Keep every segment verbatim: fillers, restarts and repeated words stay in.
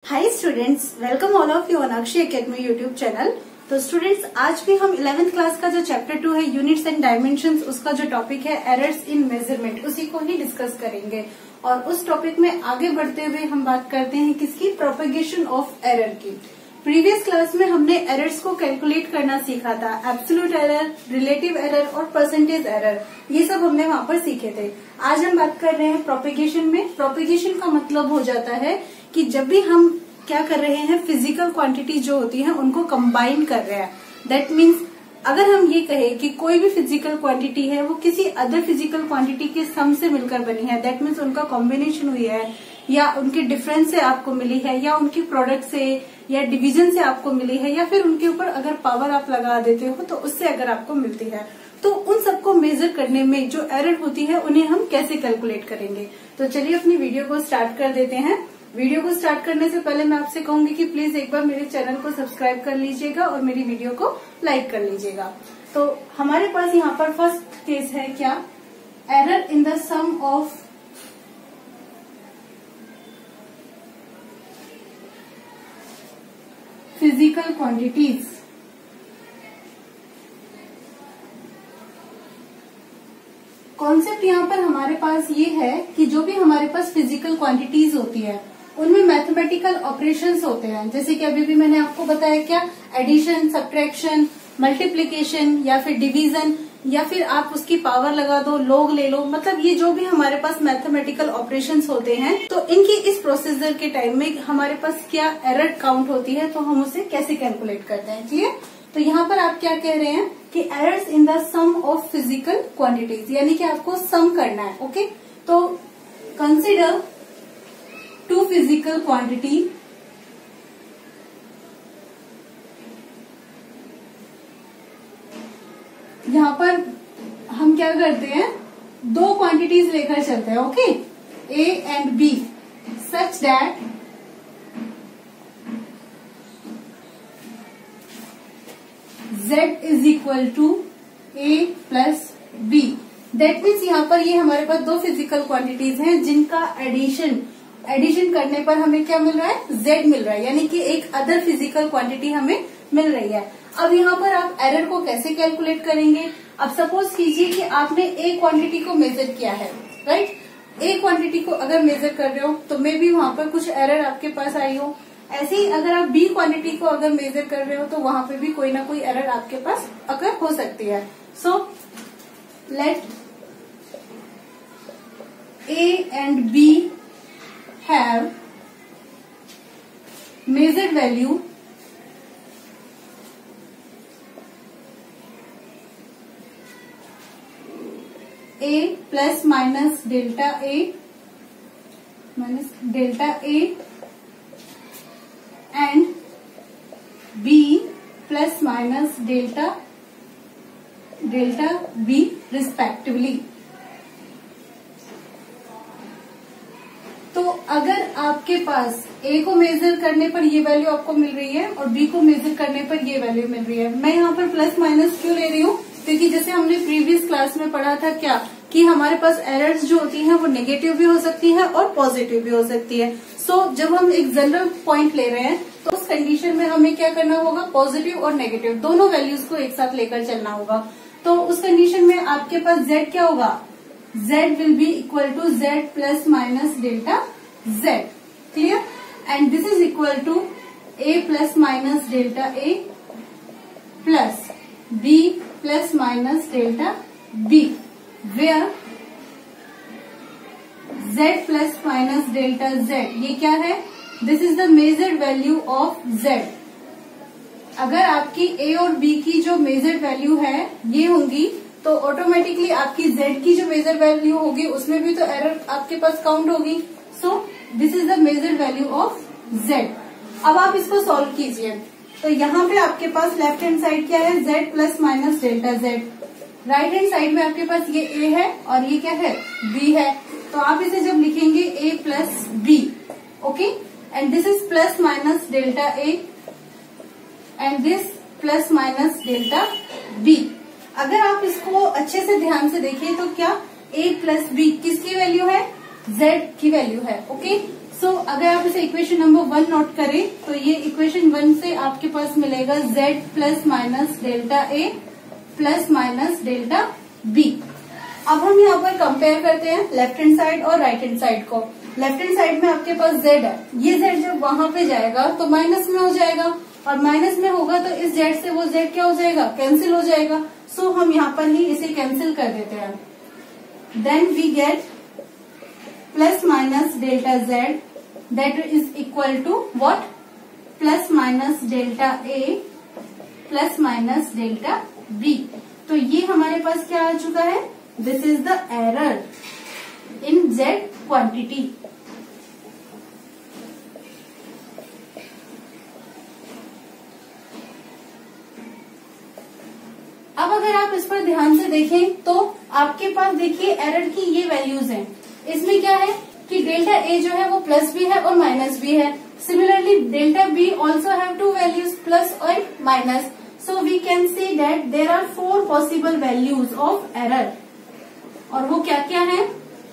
Hi students, welcome all of you on Akshay academy YouTube channel. तो students, आज भी हम इलेवेंथ क्लास का जो चैप्टर टू है यूनिट्स एंड डायमेंशंस, उसका जो टॉपिक है एरर्स इन मेजरमेंट, उसी को ही डिस्कस करेंगे। और उस टॉपिक में आगे बढ़ते हुए हम बात करते हैं किसकी, प्रोपेगेशन ऑफ एरर की। प्रीवियस क्लास में हमने एरर्स को कैलकुलेट करना सीखा था, एब्सोल्यूट एरर, रिलेटिव एरर और परसेंटेज एरर, ये सब हमने वहां पर सीखे थे। आज हम बात कर रहे हैं प्रोपेगेशन में। प्रोपेगेशन का मतलब हो जाता है कि जब भी हम क्या कर रहे हैं, फिजिकल क्वांटिटी जो होती है उनको कंबाइन कर रहे हैं। दैट मीन्स अगर हम ये कहें कि कोई भी फिजिकल क्वांटिटी है वो किसी अदर फिजिकल क्वांटिटी के सम से मिलकर बनी है, दैट मीन्स उनका कॉम्बिनेशन हुई है, या उनके डिफरेंस से आपको मिली है, या उनकी प्रोडक्ट से या डिवीजन से आपको मिली है, या फिर उनके ऊपर अगर पावर आप लगा देते हो तो उससे अगर आपको मिलती है, तो उन सबको मेजर करने में जो एरर होती है उन्हें हम कैसे कैलकुलेट करेंगे। तो चलिए अपनी वीडियो को स्टार्ट कर देते हैं। वीडियो को स्टार्ट करने से पहले मैं आपसे कहूंगी कि प्लीज एक बार मेरे चैनल को सब्सक्राइब कर लीजिएगा और मेरी वीडियो को लाइक कर लीजिएगा। तो हमारे पास यहाँ पर फर्स्ट केस है क्या, error in the sum of physical quantities. Concept यहाँ पर हमारे पास ये है कि जो भी हमारे पास फिजिकल क्वांटिटीज होती है उनमें मैथमेटिकल ऑपरेशंस होते हैं। जैसे कि अभी भी मैंने आपको बताया क्या, एडिशन, सब्ट्रैक्शन, मल्टीप्लीकेशन या फिर डिवीजन, या फिर आप उसकी पावर लगा दो, लोग ले लो, मतलब ये जो भी हमारे पास मैथमेटिकल ऑपरेशंस होते हैं, तो इनकी इस प्रोसीजर के टाइम में हमारे पास क्या एरर काउंट होती है, तो हम उसे कैसे कैलकुलेट करते हैं। क्लियर? तो यहाँ पर आप क्या कह रहे हैं कि errors in the sum of physical quantities, यानी कि आपको सम करना है। ओके, तो कंसिडर टू फिजिकल क्वांटिटी यहाँ पर हम क्या करते हैं, दो क्वांटिटीज लेकर चलते हैं। Okay, a and b, such that Z is equal to a plus b. That means यहाँ पर ये हमारे पास दो फिजिकल क्वांटिटीज हैं जिनका एडिशन एडिशन करने पर हमें क्या मिल रहा है, Z मिल रहा है, यानी कि एक अदर फिजिकल क्वांटिटी हमें मिल रही है। अब यहाँ पर आप एरर को कैसे कैलकुलेट करेंगे। अब सपोज कीजिए कि आपने ए क्वांटिटी को मेजर किया है, राइट। ए क्वांटिटी को अगर मेजर कर रहे हो तो मे भी वहां पर कुछ एरर आपके पास आई हो। ऐसे ही अगर आप बी क्वांटिटी को अगर मेजर कर रहे हो तो वहां पे भी कोई ना कोई एरर आपके पास अगर हो सकती है। So let a and b have measured value a plus minus delta A minus delta A and b plus minus delta delta b respectively. तो अगर आपके पास ए को मेजर करने पर ये वैल्यू आपको मिल रही है और बी को मेजर करने पर ये वैल्यू मिल रही है, मैं यहाँ पर प्लस माइनस क्यों ले रही हूँ, क्योंकि जैसे हमने प्रीवियस क्लास में पढ़ा था क्या, कि हमारे पास एरर्स जो होती हैं वो नेगेटिव भी हो सकती है और पॉजिटिव भी हो सकती है। सो so, जब हम एक जनरल पॉइंट ले रहे हैं तो उस कंडीशन में हमें क्या करना होगा, पॉजिटिव और नेगेटिव दोनों वैल्यूज को एक साथ लेकर चलना होगा। तो उस कंडीशन में आपके पास z क्या होगा, z will be equal to z plus minus delta z। Clear? And this is equal to a plus minus delta a plus b plus minus delta b, where z plus minus delta z ये क्या है, this is the measured value of z। अगर आपकी a और b की जो measured value है ये होंगी तो ऑटोमेटिकली आपकी z की जो मेजर्ड वैल्यू होगी उसमें भी तो एरर आपके पास काउंट होगी। So this is the measured value of z। अब आप इसको सॉल्व कीजिए। तो यहाँ पे आपके पास लेफ्ट हैंड साइड क्या है, z plus minus delta z, right hand side में आपके पास ये a है और ये क्या है, b है। तो आप इसे जब लिखेंगे a plus b, okay, and this is plus minus delta a and this plus minus delta b। अगर आप इसको अच्छे से ध्यान से देखिए तो क्या a प्लस b किसकी वैल्यू है, z की वैल्यू है। ओके, सो so, अगर आप इसे इक्वेशन नंबर वन नोट करें तो ये इक्वेशन वन से आपके पास मिलेगा z प्लस माइनस डेल्टा ए प्लस माइनस डेल्टा बी। अब हम यहाँ पर कंपेयर करते हैं लेफ्ट हैंड साइड और राइट हैंड साइड को। लेफ्ट हैंड साइड में आपके पास z है, ये z जब वहां पे जाएगा तो माइनस में हो जाएगा, और माइनस में होगा तो इस z से वो z क्या हो जाएगा, कैंसिल हो जाएगा। सो so, हम यहाँ पर ही इसे कैंसिल कर देते हैं। Then we get plus minus delta z that is equal to what, plus minus delta a plus minus delta b। तो ये हमारे पास क्या आ चुका है, this is the error in z quantity. अब अगर आप इस पर ध्यान से देखें तो आपके पास देखिए एरर की ये वैल्यूज हैं। इसमें क्या है कि डेल्टा ए जो है वो प्लस भी है और माइनस भी है। Similarly delta b also have two values, plus और minus. So we can see that there are four possible values of error, और वो क्या क्या है।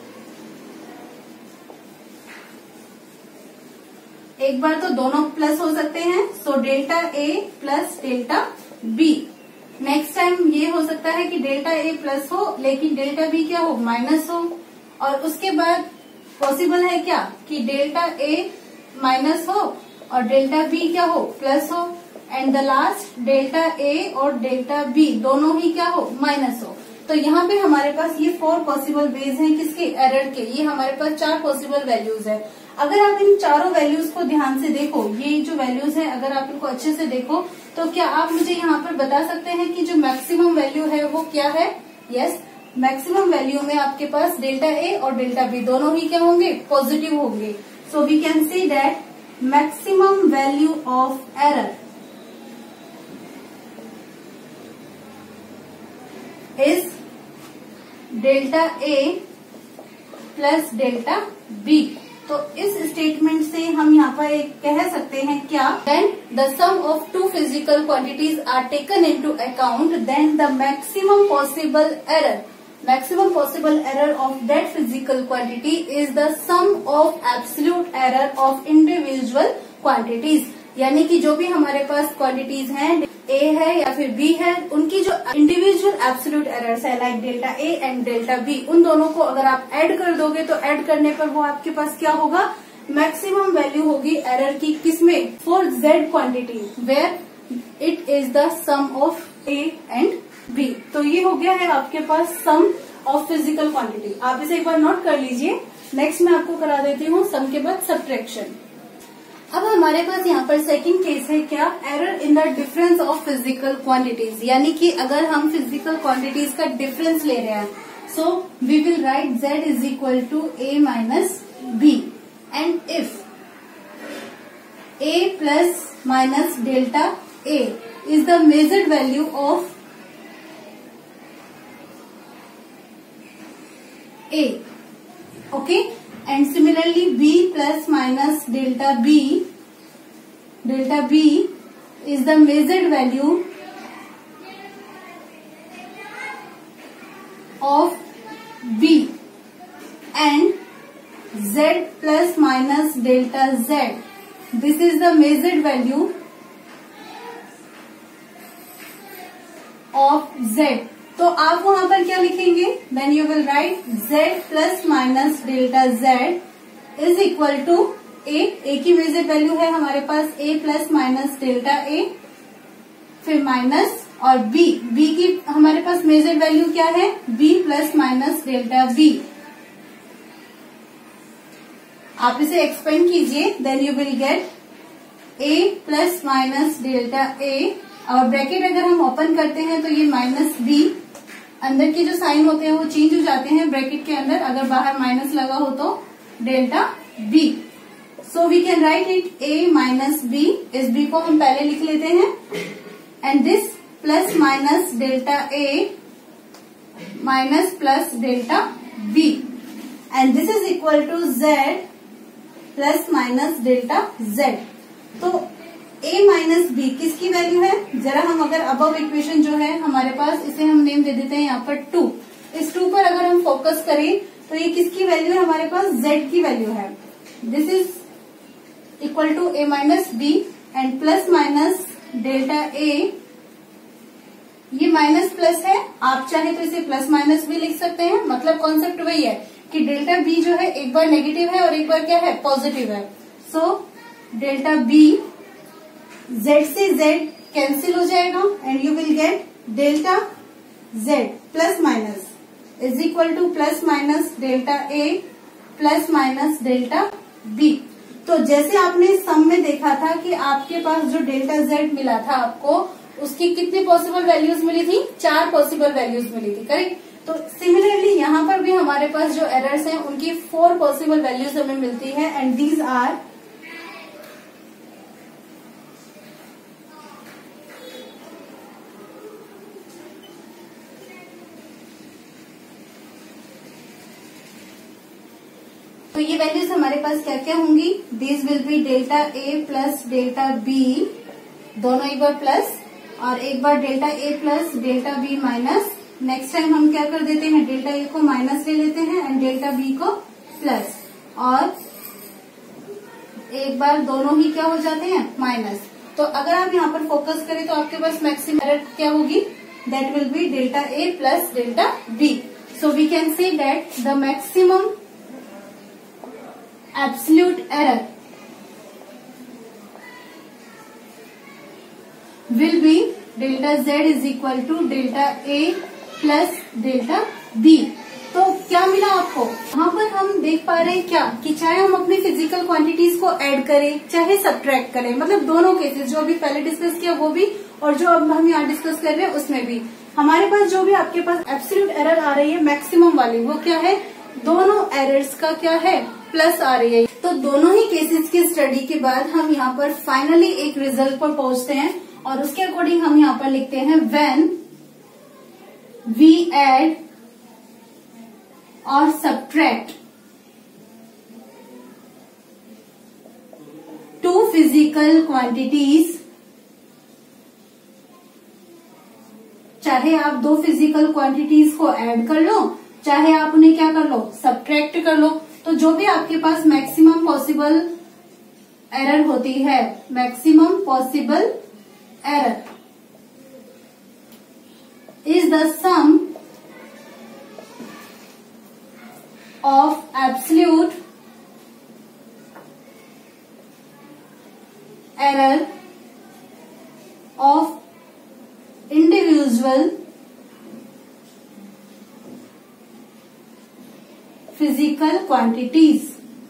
एक बार तो दोनों प्लस हो सकते हैं, सो डेल्टा ए plus delta b. Next time ये हो सकता है कि डेल्टा ए प्लस हो लेकिन डेल्टा बी क्या हो, माइनस हो। और उसके बाद पॉसिबल है क्या कि डेल्टा ए माइनस हो और डेल्टा बी क्या हो, प्लस हो। And the last delta a और डेल्टा बी दोनों ही क्या हो, माइनस हो। तो यहाँ पे हमारे पास ये फोर पॉसिबल वेज हैं किसके, एरर के। ये हमारे पास चार पॉसिबल वैल्यूज है। अगर आप इन चारों वैल्यूज को ध्यान से देखो, ये जो वैल्यूज है अगर आप इनको अच्छे से देखो तो क्या आप मुझे यहाँ पर बता सकते हैं कि जो मैक्सिमम वैल्यू है वो क्या है। यस, मैक्सिमम वैल्यू में आपके पास डेल्टा ए और डेल्टा बी दोनों ही क्या होंगे, पॉजिटिव होंगे। So we can see that maximum value of error is delta A plus delta B. तो इस स्टेटमेंट से हम यहाँ पर एक कह सकते हैं क्या, then the sum of two physical quantities are taken into account, then the maximum possible error maximum possible error of that physical quantity is the sum of absolute error of individual quantities. यानी कि जो भी हमारे पास quantities हैं, ए है या फिर B है, उनकी जो इंडिविजुअल एब्सोल्यूट एरर्स है like delta A and delta b, उन दोनों को अगर आप ऐड कर दोगे तो ऐड करने पर वो आपके पास क्या होगा, मैक्सिमम वैल्यू होगी एरर की। किसमें, for z quantity where it is the sum of a and b. तो ये हो गया है आपके पास सम ऑफ फिजिकल क्वांटिटी। आप इसे एक बार नोट कर लीजिए। नेक्स्ट मैं आपको करा देती हूँ सम के बाद सब्ट्रैक्शन। अब हमारे पास यहाँ पर सेकंड केस है क्या, error in the difference of physical quantities. यानी कि अगर हम फिजिकल क्वांटिटीज का डिफरेंस ले रहे हैं, so we will write z is equal to a minus b, and if a plus minus delta a is the measured value of a, okay, and similarly b plus minus delta b delta b is the measured value of b, and z plus minus delta z, this is the measured value of z। तो आप वहां पर क्या लिखेंगे, then you will write z plus minus delta z is equal to a। a की measure value है हमारे पास a plus minus delta a, फिर माइनस, और b b की हमारे पास मेजर वैल्यू क्या है, b plus minus delta b। आप इसे एक्सपेंड कीजिए, then you will get a plus minus delta a, और ब्रैकेट अगर हम ओपन करते हैं तो ये माइनस b, अंदर के जो साइन होते हैं वो चेंज हो जाते हैं ब्रैकेट के अंदर, अगर बाहर माइनस लगा हो तो delta b। So we can write it a minus b, इस b को हम पहले लिख लेते हैं, and this plus minus delta a minus plus delta b, and this is equal to z plus minus delta z। तो a minus b किसकी value है, जरा हम अगर अबव इक्वेशन जो है हमारे पास, इसे हम नेम दे देते हैं यहाँ पर टू। इस टू पर अगर हम फोकस करें तो ये किसकी वैल्यू है, हमारे पास z की वैल्यू है। This is equal to a minus b and plus minus delta a, ये माइनस प्लस है, आप चाहे तो इसे प्लस माइनस भी लिख सकते हैं। मतलब कॉन्सेप्ट वही है कि डेल्टा बी जो है एक बार नेगेटिव है और एक बार क्या है, पॉजिटिव है। सो डेल्टा बी, जेड से जेड कैंसिल हो जाएगा and you will get delta Z plus minus is equal to plus minus delta A plus minus delta B. तो जैसे आपने सम में देखा था कि आपके पास जो डेल्टा जेड मिला था आपको, उसकी कितनी पॉसिबल वैल्यूज मिली थी, चार पॉसिबल वैल्यूज मिली थी, करेक्ट। तो सिमिलरली यहाँ पर भी हमारे पास जो एरर्स हैं उनकी फोर पॉसिबल वैल्यूज हमें मिलती है एंड दीज आर तो ये वैल्यूज हमारे पास क्या क्या होंगी, this will be delta A plus delta b, दोनों एक बार प्लस और एक बार डेल्टा ए plus delta B minus. Next time हम क्या कर देते हैं, डेल्टा ए को माइनस ले लेते हैं एंड डेल्टा बी को प्लस, और एक बार दोनों ही क्या हो जाते हैं, माइनस। तो अगर आप यहाँ पर फोकस करें तो आपके पास मैक्सिमम एरर क्या होगी, that will be delta A plus delta b. So we can say that the maximum absolute error will be delta z is equal to delta a plus delta b। तो क्या मिला आपको, यहाँ पर हम देख पा रहे हैं क्या कि चाहे हम अपनी फिजिकल क्वांटिटीज को ऐड करें चाहे सब्ट्रैक्ट करें, मतलब दोनों केसेस जो अभी पहले डिस्कस किया वो भी और जो अब हम यहाँ डिस्कस कर रहे हैं उसमें भी हमारे पास जो भी आपके पास एब्सोल्यूट एरर आ रही है मैक्सिमम वाली, वो क्या है, दोनों एरर्स का क्या है, प्लस आ रही है। तो दोनों ही केसेस की स्टडी के बाद हम यहाँ पर फाइनली एक रिजल्ट पर पहुंचते हैं और उसके अकॉर्डिंग हम यहाँ पर लिखते हैं व्हेन वी ऐड और सब्ट्रैक्ट टू फिजिकल क्वांटिटीज, चाहे आप दो फिजिकल क्वांटिटीज को ऐड कर लो चाहे आप उन्हें क्या कर लो, सब्ट्रैक्ट कर लो, तो जो भी आपके पास मैक्सिमम पॉसिबल एरर होती है, maximum possible error is the sum of absolute error of individual physical quantities।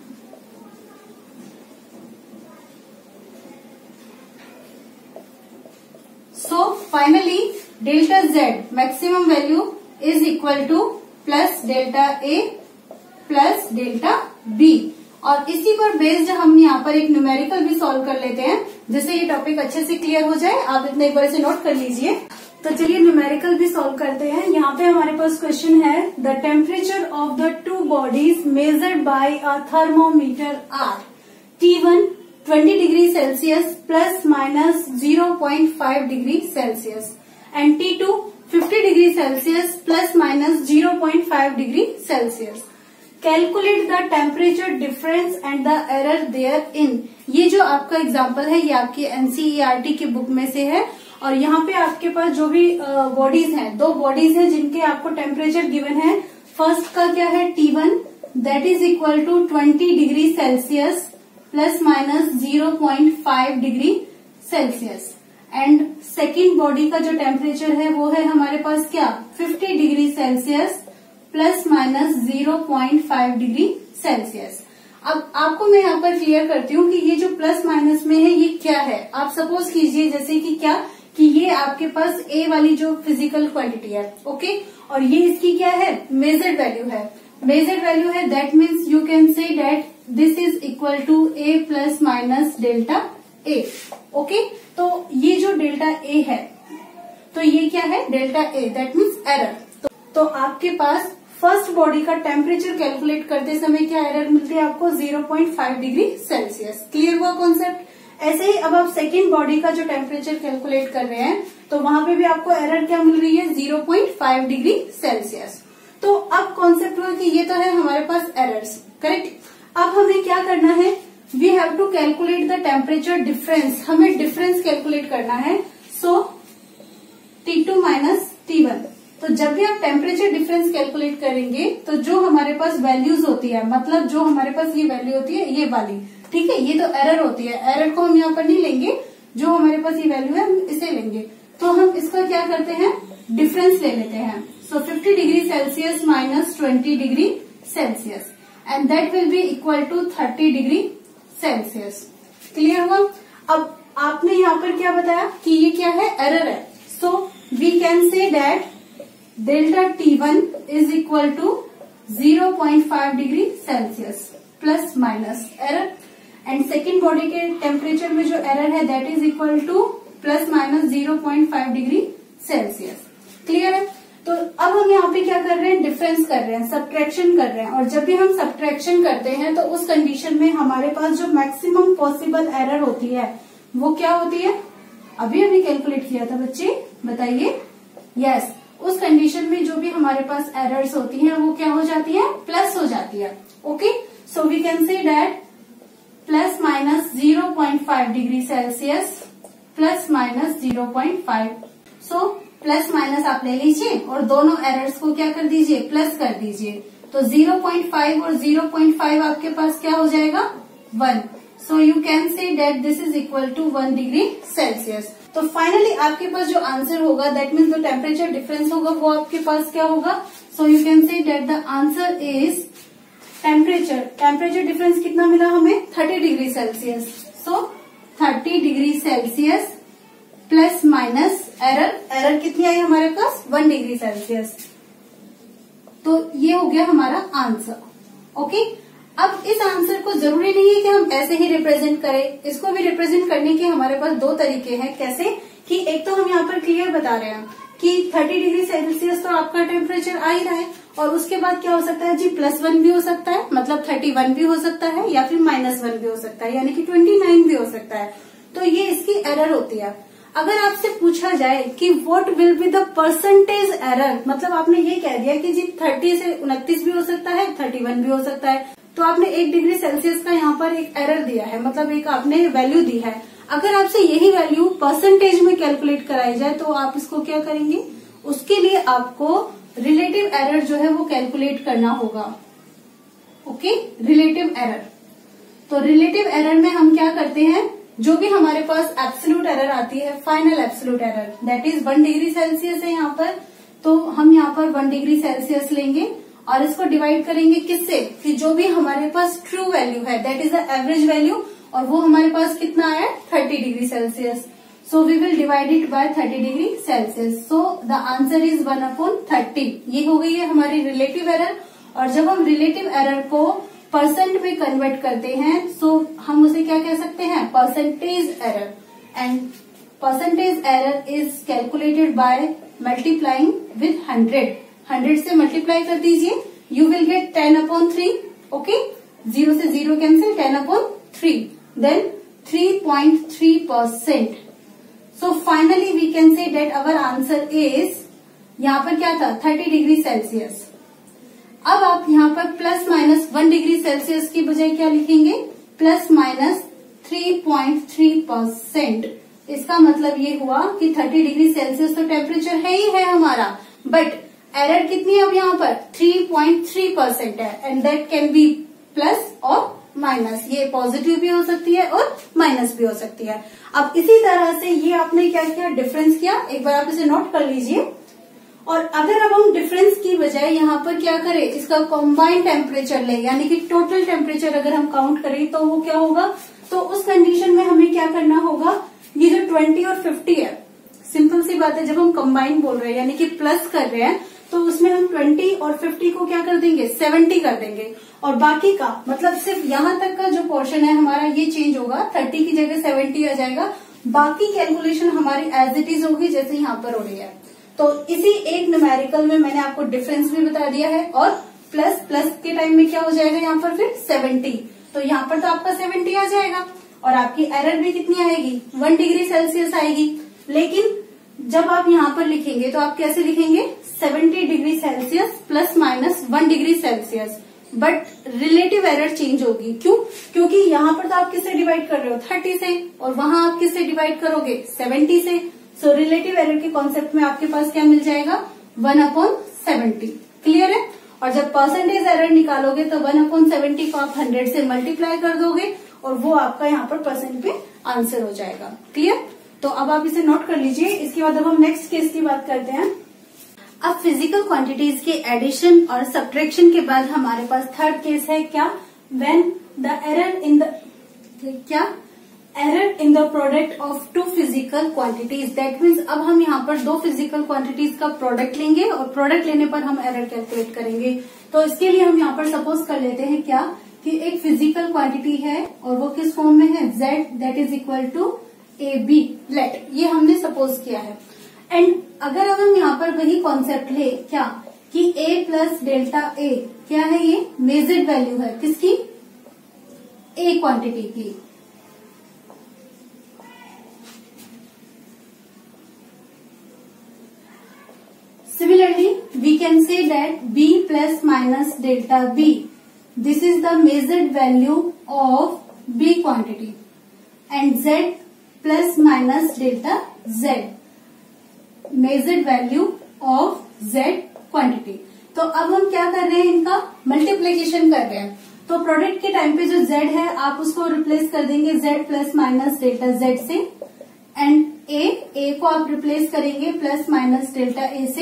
So finally delta z maximum value is equal to plus delta a plus delta b। और इसी पर based हम यहाँ पर एक numerical भी सॉल्व कर लेते हैं जिससे ये टॉपिक अच्छे से क्लियर हो जाए। आप इतना एक बार से नोट कर लीजिए। तो चलिए न्यूमेरिकल भी सॉल्व करते हैं। यहाँ पे हमारे पास क्वेश्चन है the temperature of the two bodies measured by a thermometer are t one twenty degree Celsius plus minus zero point five degree Celsius and t two fifty degree Celsius plus minus zero point five degree Celsius. Calculate the temperature difference and the error therein. ये जो आपका example है ये आपकी NCERT की book में से है और यहाँ पे आपके पास जो भी बॉडीज हैं, दो बॉडीज हैं जिनके आपको टेम्परेचर गिवन है। फर्स्ट का क्या है t one that is equal to twenty degree Celsius plus minus zero point five degree Celsius and second body का जो टेम्परेचर है वो है हमारे पास क्या fifty degree Celsius plus minus zero point five degree Celsius. अब आपको मैं यहाँ पर क्लियर करती हूँ कि ये जो प्लस माइनस में है ये क्या है। आप सपोज कीजिए जैसे कि क्या कि ये आपके पास ए वाली जो फिजिकल क्वांटिटी है, ओके, और ये इसकी क्या है मेजर्ड वैल्यू है। मेजर्ड वैल्यू है that means you can say that this is equal to a plus minus delta a, okay. तो ये जो डेल्टा ए है तो ये क्या है delta a that means error. तो, तो आपके पास फर्स्ट बॉडी का टेम्परेचर कैलकुलेट करते समय क्या एरर मिलती है आपको zero point five degree Celsius. Clear हुआ कॉन्सेप्ट। ऐसे ही अब आप सेकेंड बॉडी का जो टेम्परेचर कैलकुलेट कर रहे हैं तो वहां पे भी आपको एरर क्या मिल रही है zero point five degree Celsius. तो अब कॉन्सेप्ट हुआ कि ये तो है हमारे पास एरर्स, करेक्ट। अब हमें क्या करना है, we have to calculate the temperature difference, हमें डिफरेंस कैलकुलेट करना है। So t two minus t one. तो जब भी आप टेम्परेचर डिफरेंस कैलकुलेट करेंगे तो जो हमारे पास वैल्यूज होती है, मतलब जो हमारे पास ये वैल्यू होती है ये वाली, ठीक है, ये तो एरर होती है, एरर को हम यहाँ पर नहीं लेंगे, जो हमारे पास ये वैल्यू है हम इसे लेंगे। तो हम इसका क्या करते हैं, डिफरेंस ले लेते हैं। So fifty degree Celsius minus twenty degree Celsius and that will be equal to thirty degree Celsius. Clear हुआ। अब आपने यहाँ पर क्या बताया कि ये क्या है, एरर है। So we can say that delta t one is equal to zero point five degree Celsius plus minus error, and second body के टेम्परेचर में जो एरर है that is equal to plus minus zero point five degree Celsius. Clear है। तो अब हम यहाँ पे क्या कर रहे हैं, डिफरेंस कर रहे हैं, सब्ट्रैक्शन कर रहे हैं। और जब भी हम सब्ट्रैक्शन करते हैं तो उस कंडीशन में हमारे पास जो मैक्सिमम पॉसिबल एरर होती है वो क्या होती है, अभी अभी कैलकुलेट किया था बच्चे, बताइए। यस, उस कंडीशन में जो भी हमारे पास एरर्स होती हैं वो क्या हो जाती है, प्लस हो जाती है। Okay, so we can say that plus minus zero point five degree Celsius plus minus zero point five. So plus minus आप ले लीजिए और दोनों एरर्स को क्या कर दीजिए, प्लस कर दीजिए। तो जीरो पॉइंट फाइव और जीरो पॉइंट फाइव आपके पास क्या हो जाएगा, one. So you can say that this is equal to one degree Celsius. तो फाइनली आपके पास जो आंसर होगा दैट मीन्स जो टेम्परेचर डिफरेंस होगा वो आपके पास क्या होगा। So you can say that the answer is temperature, temperature difference कितना मिला हमें, thirty degree Celsius. So thirty degree Celsius plus minus error, error कितनी आई हमारे पास, वन डिग्री सेल्सियस। तो ये हो गया हमारा आंसर। ओके, अब इस आंसर को जरूरी नहीं है कि हम ऐसे ही रिप्रेजेंट करें, इसको भी रिप्रेजेंट करने के हमारे पास दो तरीके हैं। कैसे कि एक तो हम यहाँ पर क्लियर बता रहे हैं कि थर्टी डिग्री सेल्सियस तो आपका टेम्परेचर आ ही रहा है, और उसके बाद क्या हो सकता है जी, प्लस वन भी हो सकता है, मतलब थर्टी वन भी हो सकता है, या फिर माइनस वन भी हो सकता है, यानी कि ट्वेंटी नाइन भी हो सकता है। तो ये इसकी एरर होती है। अगर आपसे पूछा जाए कि what will be the percentage error, मतलब आपने ये कह दिया कि जी थर्टी से उनतीस भी हो सकता है, थर्टी वन भी हो सकता है, तो आपने एक डिग्री सेल्सियस का यहाँ पर एक एरर दिया है, मतलब एक आपने वैल्यू दी है। अगर आपसे यही वैल्यू परसेंटेज में कैलकुलेट कराई जाए तो आप इसको क्या करेंगे, उसके लिए आपको रिलेटिव एरर जो है वो कैलकुलेट करना होगा। Okay, relative error. तो रिलेटिव एरर में हम क्या करते हैं, जो भी हमारे पास एब्सोल्यूट एरर आती है, final absolute error that is one degree Celsius है यहाँ पर, तो हम यहाँ पर वन डिग्री सेल्सियस लेंगे और इसको डिवाइड करेंगे किससे, कि जो भी हमारे पास ट्रू वैल्यू है that is the average value, और वो हमारे पास कितना है, thirty degree Celsius. So we will divide it by thirty degree Celsius. So the answer is one upon thirty. ये हो गई है हमारी रिलेटिव एरर। और जब हम रिलेटिव एरर को परसेंट में कन्वर्ट करते हैं सो हम उसे क्या कह सकते हैं, percentage error. And percentage error is calculated by multiplying with hundred. Hundred से मल्टीप्लाई कर दीजिए, you will get ten upon three. Okay, zero से zero cancel, ten upon three, then three point three percent. So finally we can say that our answer is, यहाँ पर क्या था, thirty degree Celsius. अब आप यहाँ पर plus minus one degree Celsius की बजाय क्या लिखेंगे, plus minus three point three percent. इसका मतलब ये हुआ कि थर्टी डिग्री सेल्सियस तो टेम्परेचर है ही है हमारा, बट एरर कितनी है अब यहाँ पर, थ्री पॉइंट थ्री परसेंट है, and that can be plus और माइनस। ये पॉजिटिव भी हो सकती है और माइनस भी हो सकती है। अब इसी तरह से ये आपने क्या किया, डिफरेंस किया, एक बार आप इसे नोट कर लीजिए। और अगर अब हम डिफरेंस की बजाय यहाँ पर क्या करें, इसका कॉम्बाइंड टेम्परेचर ले, यानी कि टोटल टेम्परेचर अगर हम काउंट करें तो वो क्या होगा, तो उस कंडीशन में हमें क्या करना होगा, ये जो ट्वेंटी और फिफ्टी है, सिंपल सी बात है, जब हम कंबाइन बोल रहे हैं यानी कि प्लस कर रहे हैं तो उसमें हम ट्वेंटी और फिफ्टी को क्या कर देंगे, सेवेंटी कर देंगे, और बाकी का मतलब सिर्फ यहाँ तक का जो पोर्शन है हमारा ये चेंज होगा, थर्टी की जगह सेवेंटी आ जाएगा। बाकी कैलकुलेशन हमारी एज इट इज होगी जैसे यहाँ पर हो रही है। तो इसी एक न्यूमेरिकल में मैंने आपको डिफरेंस भी बता दिया है, और प्लस प्लस के टाइम में क्या हो जाएगा यहाँ पर फिर सेवेंटी, तो यहाँ पर तो आपका सेवेंटी आ जाएगा, और आपकी एरर भी कितनी आएगी, वन डिग्री सेल्सियस आएगी। लेकिन जब आप यहाँ पर लिखेंगे तो आप कैसे लिखेंगे, seventy degree Celsius plus minus one degree Celsius. But relative error change होगी। क्यों? क्योंकि यहाँ पर तो आप किससे डिवाइड कर रहे हो, थर्टी से, और वहां आप किससे डिवाइड करोगे, सेवेंटी से। सो रिलेटिव एरर के कॉन्सेप्ट में आपके पास क्या मिल जाएगा, वन अपॉन सेवेंटी। क्लियर है? और जब परसेंटेज एरर निकालोगे तो वन अपॉन सेवेंटी को आप हंड्रेड से मल्टीप्लाई कर दोगे और वो आपका यहाँ पर परसेंट पे आंसर हो जाएगा। क्लियर? तो अब आप इसे नोट कर लीजिए। इसके बाद अब हम नेक्स्ट केस की बात करते हैं। अब फिजिकल क्वांटिटीज के एडिशन और सब्ट्रैक्शन के बाद हमारे पास थर्ड केस है क्या, when the error in the क्या error in the product of two physical quantities. That means अब हम यहाँ पर दो फिजिकल क्वांटिटीज का प्रोडक्ट लेंगे और प्रोडक्ट लेने पर हम एरर कैलकुलेट करेंगे। तो इसके लिए हम यहाँ पर सपोज कर लेते हैं क्या कि एक फिजिकल क्वांटिटी है और वो किस फॉर्म में है, z that is equal to A B, let, ये हमने सपोज किया है। एंड अगर अब हम यहाँ पर वही कॉन्सेप्ट ले क्या कि a प्लस डेल्टा ए क्या है, ये मेजर्ड वैल्यू है किसकी, a क्वांटिटी की। Similarly, we can say that b plus minus delta b, this is the measured value of b quantity, and z plus minus delta z, measured value of z quantity। तो अब हम क्या कर रहे हैं, इनका multiplication कर रहे हैं। तो प्रोडक्ट के टाइम पे जो z है आप उसको रिप्लेस कर देंगे z plus minus delta z से, एंड a a को आप रिप्लेस करेंगे प्लस माइनस डेल्टा a से,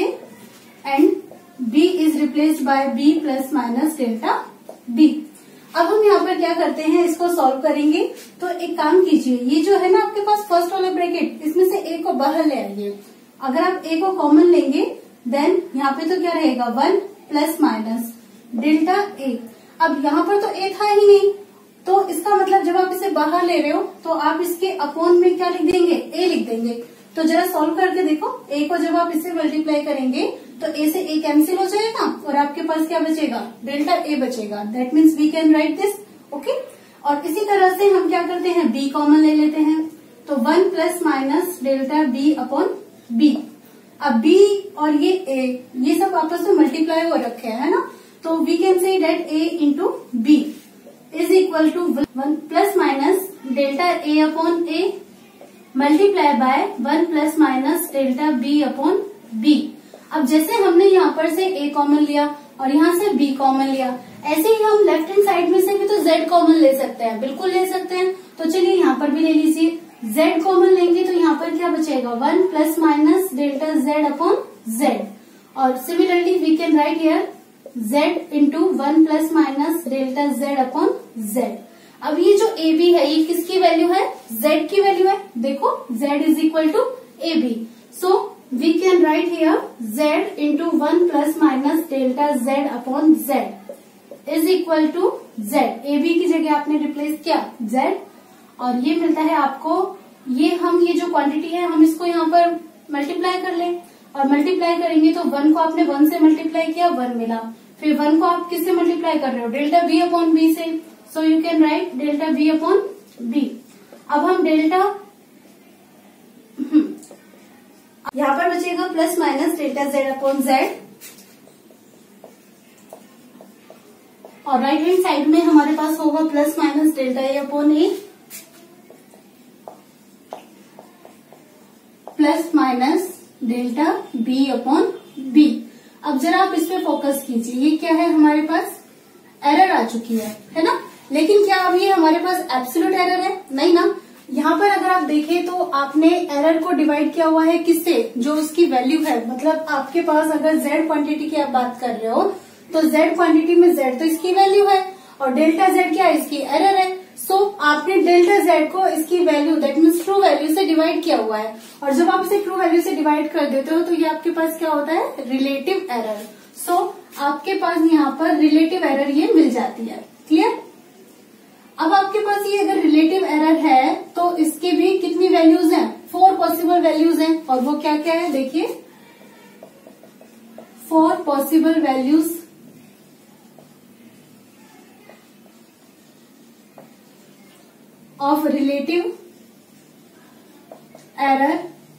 and b is replaced by b plus minus delta b। अब हम यहाँ पर क्या करते हैं, इसको सॉल्व करेंगे। तो एक काम कीजिए, ये जो है ना आपके पास फर्स्ट वाला ब्रैकेट, इसमें से a को बाहर ले आइए। अगर आप a को कॉमन लेंगे देन यहाँ पे तो क्या रहेगा, one plus minus delta a। अब यहाँ पर तो a था ही नहीं, तो इसका मतलब जब आप इसे बाहर ले रहे हो तो आप इसके अपॉन में क्या लिख देंगे, a लिख देंगे। तो जरा सॉल्व करके देखो, a को जब आप इससे मल्टीप्लाई करेंगे तो a से a कैंसिल हो जाएगा और आपके पास क्या बचेगा, डेल्टा a बचेगा। That means we can write this, okay. और इसी तरह से हम क्या करते हैं, b कॉमन ले लेते हैं। तो one plus minus delta b upon b। अब b और ये a ये सब आपस में मल्टीप्लाई हो रखे हैं, है ना। तो we can say that a into B is equal to one plus minus delta a upon a multiply by one plus minus delta b upon b। अब जैसे हमने यहाँ पर से a कॉमन लिया और यहाँ से b कॉमन लिया, ऐसे ही हम लेफ्ट हैंड साइड में से भी तो z कॉमन ले सकते हैं, बिल्कुल ले सकते हैं। तो चलिए यहाँ पर भी ले लीजिए, z कॉमन लेंगे तो यहाँ पर क्या बचेगा, one plus minus delta z upon z। और similarly we can write here z into one plus minus delta z upon z। अब ये जो ए बी है ये किसकी वैल्यू है, z की वैल्यू है। देखो z is equal to A B, so we can write here z into one plus minus delta z upon z is equal to z। A B की जगह आपने रिप्लेस किया z, और ये मिलता है आपको, ये हम ये जो क्वांटिटी है हम इसको यहाँ पर मल्टीप्लाई कर लें, और मल्टीप्लाई करेंगे तो वन को आपने वन से मल्टीप्लाई किया, वन मिला। फिर वन को आप किससे मल्टीप्लाई कर रहे हो, डेल्टा बी अपॉन बी से। So you can write delta B upon B. अब हम डेल्टा यहाँ पर बचेगा plus minus delta Z upon Z, और राइट हैंड साइड में हमारे पास होगा plus minus delta A upon A plus minus delta B upon B. अब जरा आप इस पे फोकस कीजिए, ये क्या है, हमारे पास एरर आ चुकी है, है ना। लेकिन क्या अब ये हमारे पास एब्सोल्यूट एरर है, नहीं ना। यहाँ पर अगर आप देखें तो आपने एरर को डिवाइड किया हुआ है किससे, जो उसकी वैल्यू है। मतलब आपके पास अगर z क्वांटिटी की आप बात कर रहे हो तो z क्वांटिटी में z तो इसकी वैल्यू है और डेल्टा z क्या है, इसकी एरर है। सो so, आपने डेल्टा z को इसकी value that means true value से डिवाइड किया हुआ है, और जब आप इसे ट्रू वैल्यू से डिवाइड कर देते हो तो ये आपके पास क्या होता है, रिलेटिव एरर। सो आपके पास यहाँ पर रिलेटिव एरर ये मिल जाती है। क्लियर। अब आपके पास ये अगर रिलेटिव एरर है तो इसकी भी कितनी वैल्यूज हैं, फोर पॉसिबल वैल्यूज हैं, और वो क्या क्या है देखिए, four possible values of relative error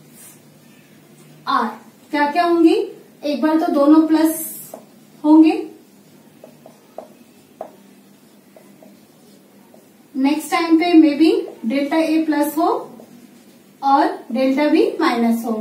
are. क्या क्या होंगी, एक बार तो दोनों प्लस होंगे, टाइम पे may be delta A plus हो और डेल्टा बी माइनस हो,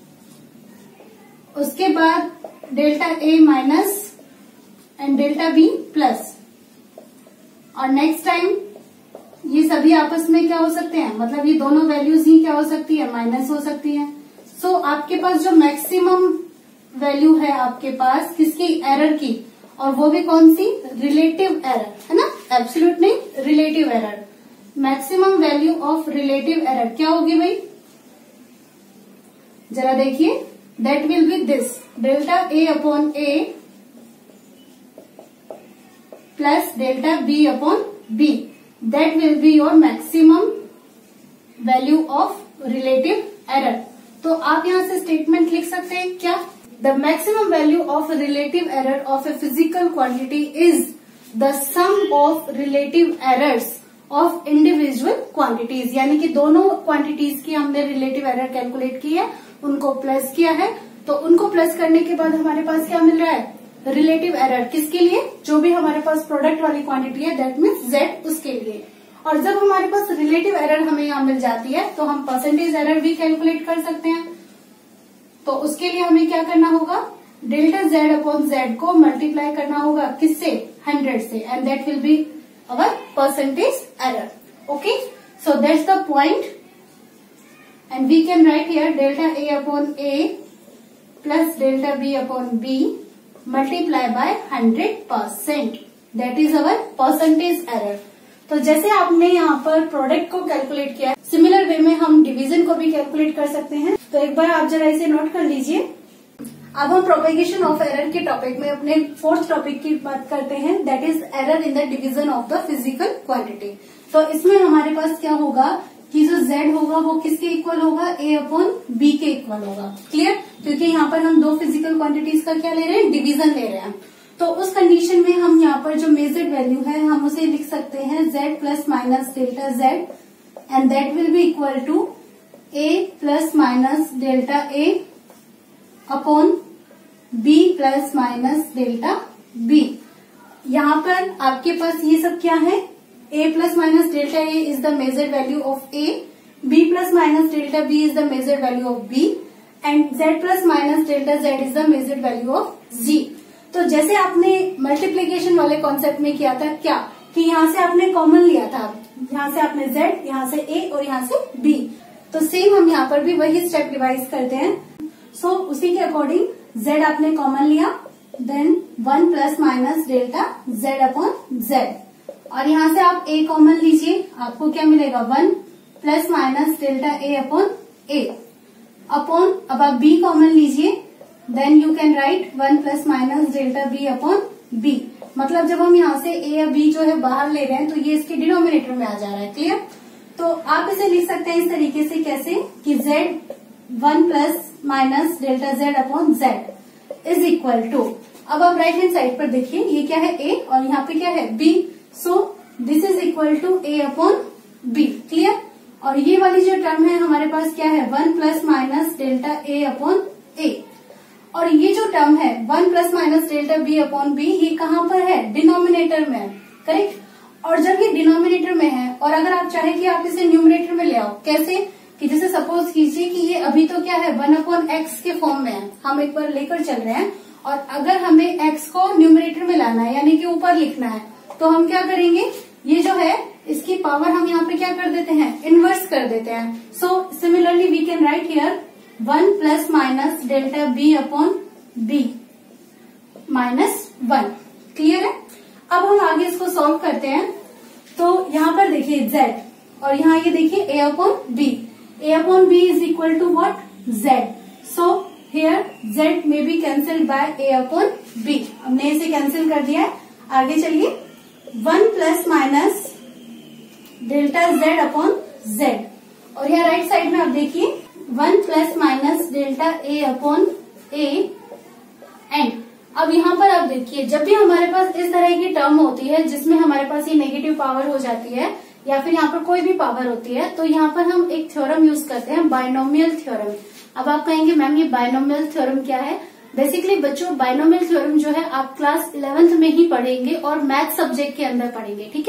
उसके बाद delta A minus and delta B plus, और नेक्स्ट टाइम ये सभी आपस में क्या हो सकते हैं, मतलब ये दोनों वैल्यूज ही क्या हो सकती है, माइनस हो सकती है। सो so, आपके पास जो मैक्सिमम वैल्यू है आपके पास किसकी, एरर की, और वो भी कौन सी, रिलेटिव एरर, है ना, एब्सोल्यूट नहीं, relative error. Maximum value of relative error क्या होगी भाई, जरा देखिए, that will be this, delta A upon A plus delta B upon B, that will be your maximum value of relative error. तो आप यहां से स्टेटमेंट लिख सकते हैं क्या, the maximum value of relative error of a physical quantity is the sum of relative errors of individual quantities, यानी कि दोनों क्वांटिटीज की हमने रिलेटिव एरर कैलकुलेट की है, उनको प्लस किया है, तो उनको प्लस करने के बाद हमारे पास क्या मिल रहा है, रिलेटिव एरर, किसके लिए, जो भी हमारे पास प्रोडक्ट वाली क्वांटिटी है, दैट मीन्स जेड, उसके लिए। और जब हमारे पास रिलेटिव एरर हमें यहाँ मिल जाती है तो हम परसेंटेज एरर भी कैलकुलेट कर सकते हैं। तो उसके लिए हमें क्या करना होगा, डेल्टा जेड अपॉन जेड को मल्टीप्लाई करना होगा किससे, हंड्रेड से, and that will be our percentage error. Okay, so that's the point, and we can write here delta A upon A plus delta B upon B multiply by hundred percent, that is our percentage error. तो जैसे आपने यहाँ पर product को calculate किया, similar way में हम division को भी कैलकुलेट कर सकते हैं। तो एक बार आप जरा इसे नोट कर लीजिए। अब हम प्रोपेगेशन ऑफ एरर के टॉपिक में अपने फोर्थ टॉपिक की बात करते हैं, that is error in the division of the physical quantity. तो इसमें हमारे पास क्या होगा कि जो z होगा वो किसके इक्वल होगा, a अपॉन b के इक्वल होगा। क्लियर, क्योंकि यहाँ पर हम दो फिजिकल क्वांटिटीज का क्या ले रहे हैं, डिवीजन ले रहे हैं। तो उस कंडीशन में हम यहाँ पर जो मेजर्ड वैल्यू है हम उसे लिख सकते हैं z plus minus delta z, and that will be equal to a plus minus delta a upon b plus minus delta b। यहाँ पर आपके पास ये सब क्या है, a plus minus delta a is the measured value of a, b plus minus delta b is the measured value of b, and z plus minus delta z is the measured value of z। तो जैसे आपने multiplication वाले concept में किया था क्या, कि यहाँ से आपने कॉमन लिया था, यहाँ से आपने z, यहाँ से a और यहाँ से b, तो सेम हम यहाँ पर भी वही स्टेप डिवाइज करते हैं। सो so, उसी के अकॉर्डिंग z आपने कॉमन लिया, then one plus minus delta z upon z, और यहाँ से आप a कॉमन लीजिए, आपको क्या मिलेगा, one plus minus delta a upon a upon, अब आप b कॉमन लीजिए, then you can write one plus minus delta b upon b। मतलब जब हम यहाँ से a या b जो है बाहर ले रहे हैं तो ये इसके डिनोमिनेटर में आ जा रहा है। क्लियर, तो आप इसे लिख सकते हैं इस तरीके से, कैसे कि z one plus minus delta z upon z is equal to, अब आप राइट हैंड साइड पर देखिए, ये क्या है a और यहाँ पे क्या है b, so this is equal to a upon b। Clear, और ये वाली जो टर्म है हमारे पास क्या है, one plus minus delta a upon a, और ये जो टर्म है one plus minus delta b upon b, ये कहाँ पर है, डिनोमिनेटर में है। करेक्ट, और जब ये डिनोमिनेटर में है और अगर आप चाहे कि आप इसे न्यूमरेटर में ले आओ, कैसे, कि जैसे सपोज कीजिए कि ये अभी तो क्या है, वन अपॉन एक्स के फॉर्म में है, हम एक बार लेकर चल रहे हैं, और अगर हमें x को न्यूमरेटर में लाना है यानी कि ऊपर लिखना है, तो हम क्या करेंगे, ये जो है इसकी पावर हम यहाँ पे क्या कर देते हैं, इनवर्स कर देते हैं। So similarly we can write here one plus minus delta b upon b minus one. Clear है, अब हम आगे इसको सॉल्व करते हैं। तो यहाँ पर देखिए z, और यहाँ ये देखिए a upon b, a upon b is equal to what, z। So here z में B cancel by a upon b, हमने इसे कैंसिल कर दिया है। आगे चलिए, one plus minus delta z upon z, और यहाँ राइट साइड में आप देखिए one plus minus delta a upon a, and अब यहाँ पर आप देखिए जब भी हमारे पास इस तरह की टर्म होती है जिसमें हमारे पास ये नेगेटिव पावर हो जाती है या फिर यहाँ पर कोई भी पावर होती है, तो यहाँ पर हम एक थ्योरम यूज करते हैं, बायनोमियल थ्योरम। अब आप कहेंगे मैम ये बायनोमियल थ्योरम क्या है। बेसिकली बच्चों, बायनोमियल थ्योरम जो है आप क्लास इलेवेंथ में ही पढ़ेंगे और मैथ सब्जेक्ट के अंदर पढ़ेंगे। ठीक है,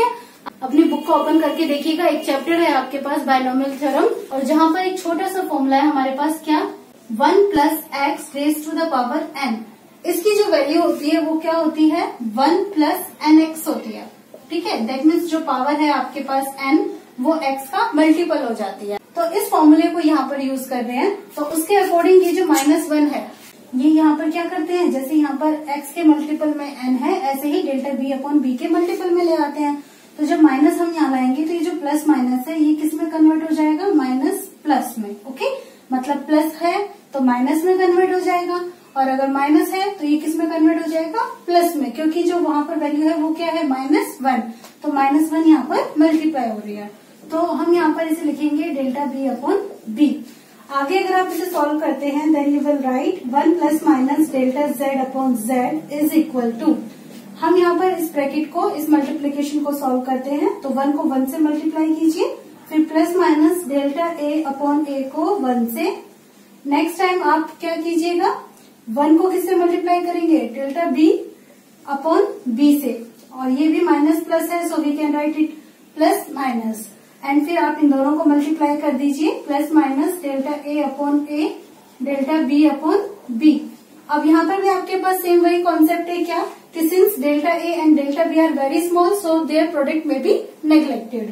अपनी बुक को ओपन करके देखिएगा, एक चैप्टर है आपके पास बायनोमियल थ्योरम, और जहाँ पर एक छोटा सा फॉर्मूला है हमारे पास, क्या, one plus X raise to the power N. इसकी जो वैल्यू होती है वो क्या होती है, वन प्लस एन एक्स होती है। ठीक है, दैट मीन्स जो पावर है आपके पास n, वो x का मल्टीपल हो जाती है। तो इस फॉर्मूले को यहाँ पर यूज कर रहे हैं, तो उसके अकॉर्डिंग ये जो माइनस वन है, ये यहाँ पर क्या करते हैं, जैसे यहाँ पर x के मल्टीपल में n है, ऐसे ही डेल्टा b अपॉन बी के मल्टीपल में ले आते हैं। तो जब माइनस हम यहाँ लाएंगे तो ये जो प्लस माइनस है ये किस में कन्वर्ट हो जाएगा, माइनस प्लस में। ओके, मतलब प्लस है तो माइनस में कन्वर्ट हो जाएगा, और अगर माइनस है तो ये किस में कन्वर्ट हो जाएगा, प्लस में, क्योंकि जो वहां पर वैल्यू है वो क्या है, माइनस वन। तो माइनस वन यहाँ पर मल्टीप्लाई हो रही है, तो हम यहाँ पर इसे लिखेंगे डेल्टा बी अपॉन बी। आगे अगर आप इसे सॉल्व करते हैं, then you will write one plus minus delta Z upon Z is equal to, हम यहाँ पर इस ब्रैकेट को, इस मल्टीप्लीकेशन को सॉल्व करते हैं, तो वन को वन से मल्टीप्लाई कीजिए, फिर plus minus delta A upon A को वन से। नेक्स्ट टाइम आप क्या कीजिएगा, वन को किससे मल्टीप्लाई करेंगे, डेल्टा बी अपॉन बी से, और ये भी माइनस प्लस है, so we can write it plus minus, and फिर आप इन दोनों को मल्टीप्लाई कर दीजिए, plus minus delta A upon A delta B upon B. अब यहाँ पर भी आपके पास सेम वही कॉन्सेप्ट है, क्या, कि since delta A and delta B are very small, so their product may be neglected.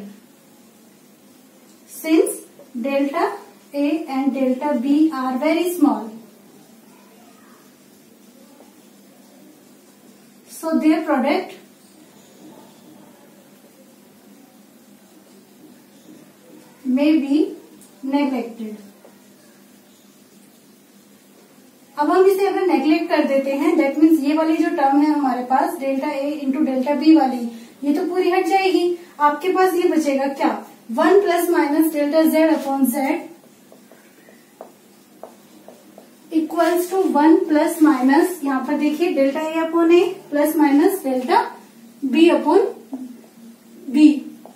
Since delta A and delta B are very small, so their product may be neglected। अब हम इसे अगर neglect कर देते हैं, that means ये वाली जो टर्म है हमारे पास delta A into delta B वाली, ये तो पूरी हट जाएगी। आपके पास ये बचेगा क्या, one plus minus delta Z upon Z equals to one plus minus, यहाँ पर देखिए delta A upon A plus minus delta B upon B.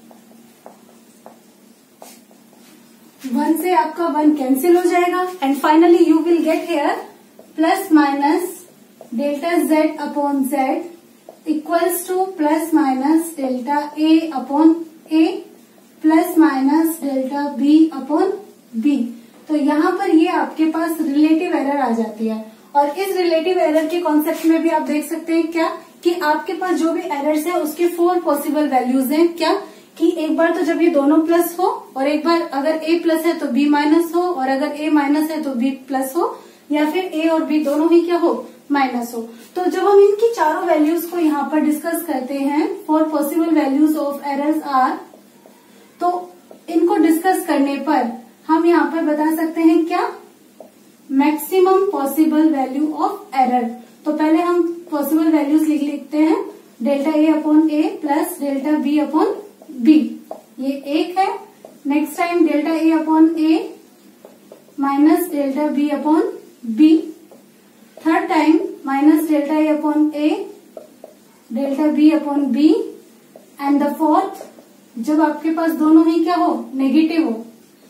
One से आपका वन कैंसिल हो जाएगा, and finally you will get here plus minus delta Z upon Z equals to plus minus delta A upon A plus minus delta B upon B. तो यहाँ पर ये आपके पास रिलेटिव एरर आ जाती है, और इस रिलेटिव एरर के कॉन्सेप्ट में भी आप देख सकते हैं क्या, कि आपके पास जो भी एरर्स है उसके फोर पॉसिबल वैल्यूज हैं, क्या, कि एक बार तो जब ये दोनों प्लस हो, और एक बार अगर ए प्लस है तो बी माइनस हो, और अगर ए माइनस है तो बी प्लस हो, या फिर ए और बी दोनों ही क्या हो, माइनस हो। तो जब हम इनकी चारों वैल्यूज को यहाँ पर डिस्कस करते हैं, four possible values of errors are, तो इनको डिस्कस करने पर हम यहाँ पर बता सकते हैं क्या, maximum possible value of error. तो पहले हम पॉसिबल वैल्यूज लिख लिखते हैं, delta A upon A plus delta B upon B, ये एक है। Next time delta A upon A minus delta B upon B. Third time minus delta A upon A delta B upon B, and the fourth जब आपके पास दोनों ही क्या हो, negative हो,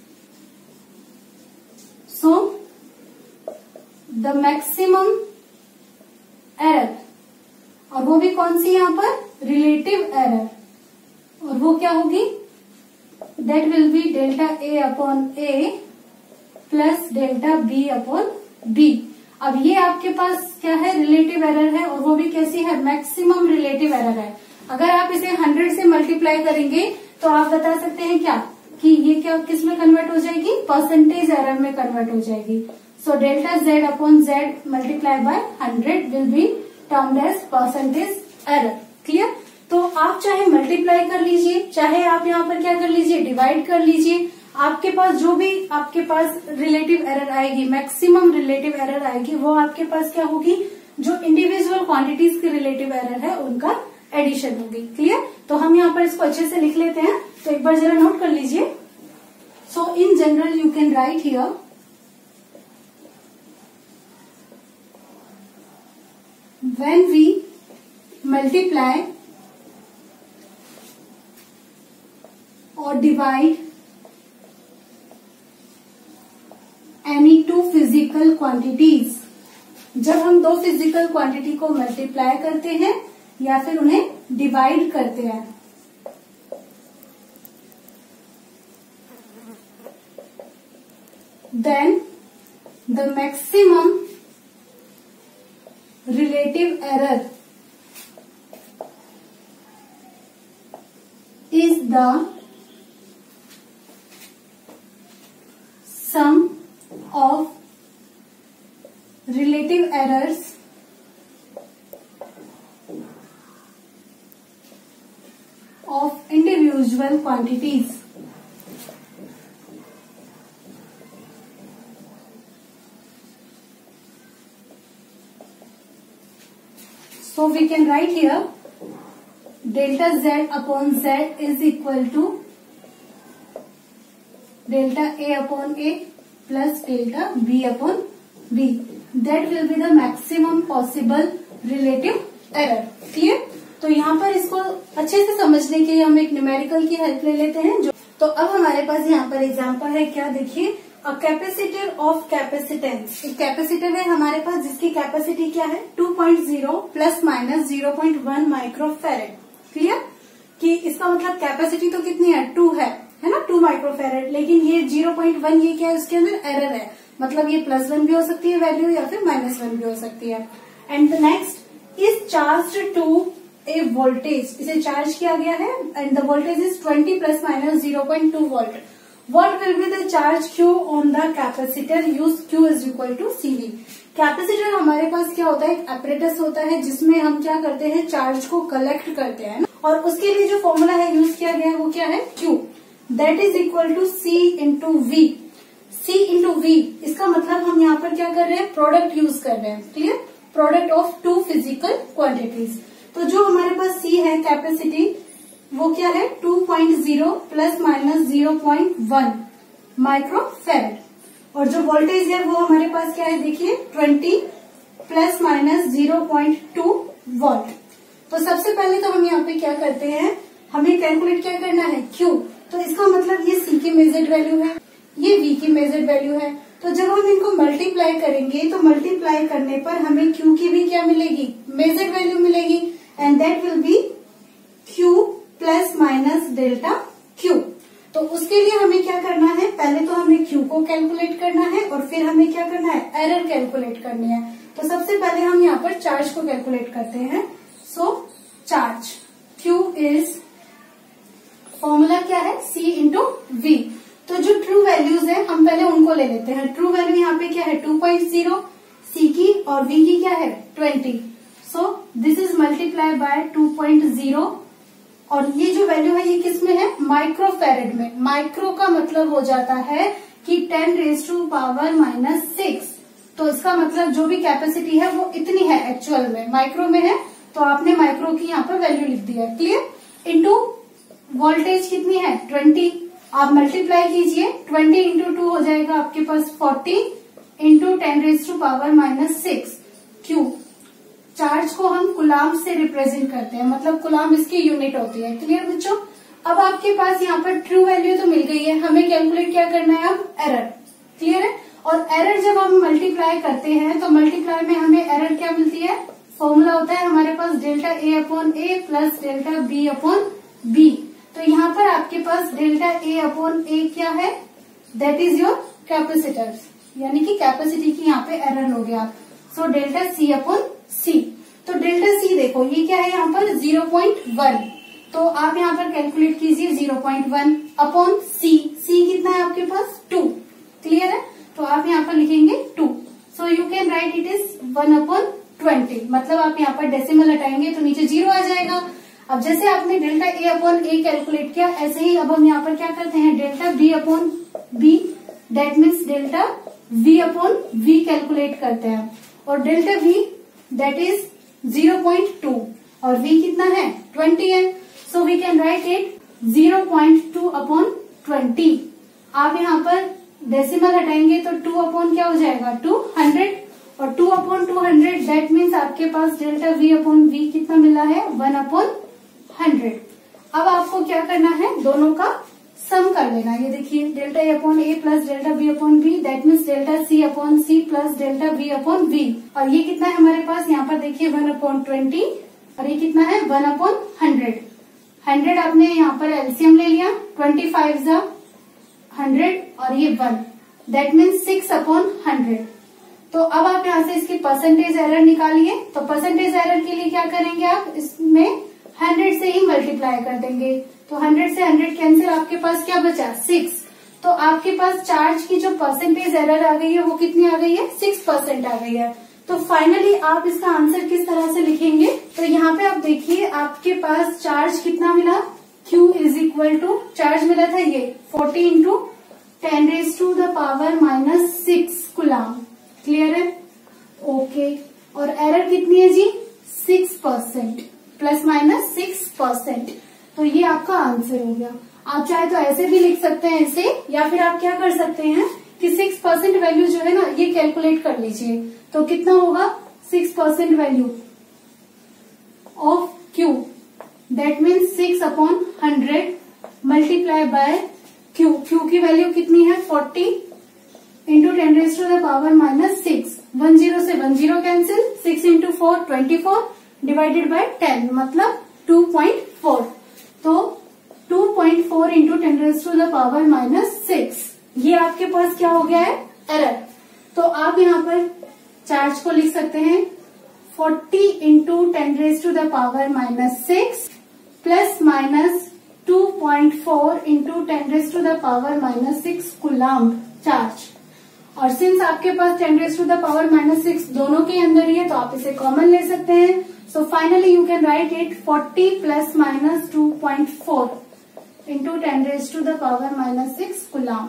so the maximum error, और वो भी कौन सी यहाँ पर, रिलेटिव एरर, और वो क्या होगी, that will be delta A upon A plus delta B upon B. अब ये आपके पास क्या है, रिलेटिव एरर है, और वो भी कैसी है, मैक्सिमम रिलेटिव एरर है। अगर आप इसे हंड्रेड से मल्टीप्लाई करेंगे तो आप बता सकते हैं क्या, कि ये क्या किस में कन्वर्ट हो जाएगी, परसेंटेज एरर में कन्वर्ट हो जाएगी। So delta Z upon Z multiply by hundred will be termed as percentage error. Clear. तो आप चाहे मल्टीप्लाई कर लीजिए, चाहे आप यहाँ पर क्या कर लीजिए, डिवाइड कर लीजिए, आपके पास जो भी आपके पास रिलेटिव एरर आएगी, मैक्सिमम रिलेटिव एरर आएगी, वो आपके पास क्या होगी, जो इंडिविजुअल क्वांटिटीज की रिलेटिव एरर है उनका एडिशन होगी। क्लियर। तो हम यहाँ पर इसको अच्छे से लिख लेते हैं, तो एक बार जरा नोट कर लीजिए। So in general you can write here when we multiply और divide any two physical quantities, जब हम दो फिजिकल क्वांटिटी को मल्टीप्लाई करते हैं या फिर उन्हें डिवाइड करते हैं, then the maximum relative error is the sum of relative errors of individual quantities. So we can write here delta z upon z is equal to delta a upon a plus delta b upon b. That will be the maximum possible relative error. Clear? तो यहाँ पर इसको अच्छे से समझने के लिए हम एक न्यूमेरिकल की हेल्प ले लेते हैं। जो तो अब हमारे पास यहाँ पर एग्जांपल है, क्या देखिए, अ कैपेसिटर ऑफ कैपेसिटेंस। एक कैपेसिटर है हमारे पास जिसकी कैपेसिटी क्या है two point zero plus minus zero point one microfarad. Clear? कि इसका मतलब कैपेसिटी तो कितनी है, टू है है ना, टू माइक्रोफेरेड, लेकिन ये ज़ीरो पॉइंट वन ये क्या है, उसके अंदर एरर है, मतलब ये प्लस वन भी हो सकती है वैल्यू या फिर माइनस वन भी हो सकती है। And the next is charge to a voltage, इसे चार्ज किया गया है and the voltage is twenty plus minus zero point two volt. What will be the charge Q on the capacitor? Use Q is equal to C V. Capacitor हमारे पास क्या होता है, एक एपरेटस होता है जिसमें हम क्या करते हैं, चार्ज को कलेक्ट करते हैं, और उसके लिए जो फॉर्मूला है यूज किया गया है वो क्या है, Q, that is equal to C into V. C into V, इसका मतलब हम यहाँ पर क्या कर रहे हैं, प्रोडक्ट यूज कर रहे हैं। Clear? Product of two physical quantities. तो जो हमारे पास C है कैपेसिटी, वो क्या है two point zero plus minus zero point one microfarad, और जो वोल्टेज है वो हमारे पास क्या है, देखिए twenty plus minus zero point two volt. तो सबसे पहले तो हम यहाँ पे क्या करते हैं, हमें कैलकुलेट क्या करना है, Q। तो इसका मतलब ये C की मेजर्ड वैल्यू है, ये V की मेजर्ड वैल्यू है। तो जब हम इनको मल्टीप्लाई करेंगे तो मल्टीप्लाई करने पर हमें Q की भी क्या मिलेगी, मेजर्ड वैल्यू मिलेगी, and that will be Q plus minus delta Q। तो उसके लिए हमें क्या करना है, पहले तो हमें Q को कैलकुलेट करना है और फिर हमें क्या करना है, एरर कैलकुलेट करनी है। तो सबसे पहले हम यहाँ पर चार्ज को कैलकुलेट करते हैं। So charge Q is, formula क्या है, C इंटू वी। तो जो ट्रू वैल्यूज है हम पहले उनको ले लेते हैं। ट्रू वैल्यू यहाँ पे क्या है टू पॉइंट ज़ीरो, C की, और V की क्या है twenty. So this is multiply by two point zero, और ये जो वैल्यू है ये किस में है, माइक्रोफेरेड में। माइक्रो का मतलब हो जाता है कि ten raise to power minus six. तो इसका मतलब जो भी कैपेसिटी है वो इतनी है एक्चुअल में, माइक्रो में है, तो आपने माइक्रो की यहाँ पर वैल्यू लिख दी है। क्लियर? इनटू वोल्टेज कितनी है, ट्वेंटी। आप मल्टीप्लाई कीजिए, ट्वेंटी इंटू टू हो जाएगा आपके पास forty into ten raise to power minus six. Q, charge को हम कुलाम से रिप्रेजेंट करते हैं, मतलब कुलाम इसकी यूनिट होती है। क्लियर बच्चों? अब आपके पास यहाँ पर ट्रू वैल्यू तो मिल गई है, हमें कैलकुलेट क्या करना है अब, एरर। क्लियर है? और एरर जब हम मल्टीप्लाई करते हैं तो मल्टीप्लाई में हमें एरर क्या मिलती है, फॉर्मूला होता है हमारे पास delta A upon A plus delta B upon B. तो यहाँ पर आपके पास डेल्टा ए अपॉन ए क्या है, दैट इज योर कैपेसिटर, यानी कि कैपेसिटी की यहाँ पे एरर हो गया। So delta C upon C. तो डेल्टा सी देखो ये क्या है यहाँ पर ज़ीरो पॉइंट वन, तो आप यहाँ पर कैलकुलेट कीजिए zero point one upon C. C कितना है आपके पास, टू। क्लियर है? तो आप यहाँ पर लिखेंगे two. So you can write it is one upon twenty, मतलब आप यहाँ पर डेसिमल हटाएंगे तो नीचे जीरो आ जाएगा। अब जैसे आपने delta A upon A calculate किया, ऐसे ही अब हम यहाँ पर क्या करते हैं, delta B upon B, that means delta V upon V calculate करते हैं, और delta V that is zero point two, और v कितना है, ट्वेंटी है। So we can write it zero point two upon twenty. आप यहाँ पर डेसिमल हटाएंगे तो टू अपॉन क्या हो जाएगा, टू हंड्रेड, और two upon two hundred that means आपके पास डेल्टा v अपॉन v कितना मिला है, वन अपॉन हंड्रेड। अब आपको क्या करना है, दोनों का सम कर लेना। ये देखिए delta A upon A plus delta B upon B, that means delta C upon C plus delta B upon B. और ये कितना है हमारे पास, यहाँ पर देखिए वन अपॉन ट्वेंटी, और ये कितना है, वन अपॉन हंड्रेड। हंड्रेड आपने यहाँ पर एलसीएम ले लिया, ट्वेंटी फाइव जा हंड्रेड, और ये one, that means six upon hundred. तो अब आप यहाँ से इसकी परसेंटेज एरर निकालिए। तो परसेंटेज एरर के लिए क्या करेंगे आप, इसमें हंड्रेड से ही मल्टीप्लाई कर देंगे। तो हंड्रेड से हंड्रेड कैंसिल, आपके पास क्या बचा, सिक्स। तो आपके पास चार्ज की जो परसेंटेज एरर आ गई है वो कितनी आ गई है, सिक्स परसेंट आ गई है। तो फाइनली आप इसका आंसर किस तरह से लिखेंगे, तो यहाँ पे आप देखिए आपके पास चार्ज कितना मिला, Q is equal to, charge मिला था ये forty into ten raise to the power minus six coulomb. Clear है, ओके। और एरर कितनी है जी, six percent, plus minus six percent. तो ये आपका आंसर हो गया। आप चाहे तो ऐसे भी लिख सकते हैं इसे, या फिर आप क्या कर सकते हैं कि सिक्स परसेंट वैल्यू जो है ना ये कैलकुलेट कर लीजिए। तो कितना होगा, six percent value of Q, that means six upon hundred multiply by Q। Q की वैल्यू कितनी है, forty into ten raise to the power minus six. One zero से one zero cancel, six into four twenty four divided by ten मतलब two point four. तो two point four into ten raise to the power minus six, ये आपके पास क्या हो गया है, एरर। तो आप यहाँ पर चार्ज को लिख सकते हैं forty into ten raise to the power minus six plus minus two point four into ten raise to the power minus six coulomb charge. और सिंस आपके पास ten raise to the power minus six दोनों के अंदर ही है तो आप इसे कॉमन ले सकते हैं। So finally you can write it forty plus minus two point four into ten raise to the power minus six coulomb.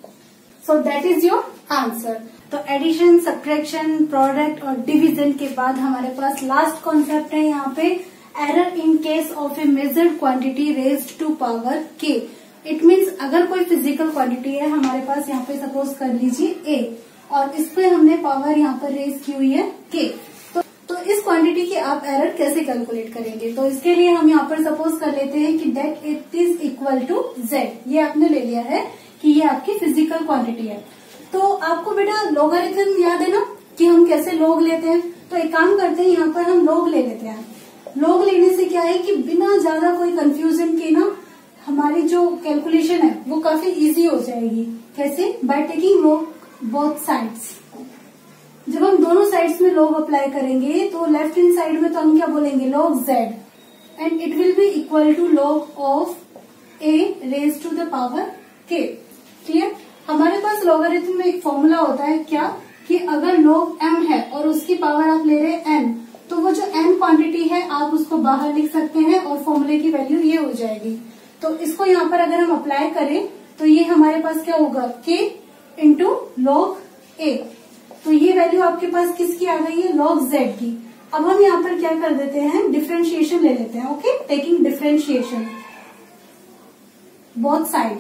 So that is your answer. तो एडिशन, सब्ट्रैक्शन, प्रोडक्ट और डिवीजन के बाद हमारे पास last concept है यहाँ पे, error in case of a measured quantity raised to power K. It means अगर कोई फिजिकल क्वांटिटी है हमारे पास, यहाँ पे सपोज कर लीजिए ए, और इस पे हमने पावर यहाँ पर रेज की हुई है के। तो, तो इस क्वांटिटी की आप एरर कैसे कैलकुलेट करेंगे, तो इसके लिए हम यहाँ पर सपोज कर लेते हैं कि that it is equal to Z. ये आपने ले लिया है कि ये आपकी फिजिकल क्वांटिटी है। तो आपको बेटा लॉगरिथम याद है ना कि हम कैसे लॉग लेते हैं। तो एक काम करते हैं, यहाँ पर हम लॉग ले लेते हैं। लॉग लेने से क्या है कि बिना ज्यादा कोई कंफ्यूजन के ना हमारी जो कैलकुलेशन है वो काफी इजी हो जाएगी। कैसे, by taking log both sides. जब हम दोनों साइड्स में लॉग अप्लाई करेंगे तो लेफ्ट हैंड साइड में तो हम क्या बोलेंगे, log Z, and it will be equal to log of A raise to the power K. Clear, हमारे पास लॉगरिथम में एक फॉर्मूला होता है क्या, कि अगर लॉग m है और उसकी पावर आप ले रहे हैं n, तो वो जो n क्वांटिटी है आप उसको बाहर लिख सकते हैं और फॉर्मूले की वैल्यू ये हो जाएगी। तो इसको यहाँ पर अगर हम अप्लाई करें तो ये हमारे पास क्या होगा, k इंटू लॉग a। तो ये वैल्यू आपके पास किसकी आ गई है, लॉग z की। अब हम यहाँ पर क्या कर देते हैं, डिफरेंशिएशन ले लेते हैं। Okay, taking differentiation both side.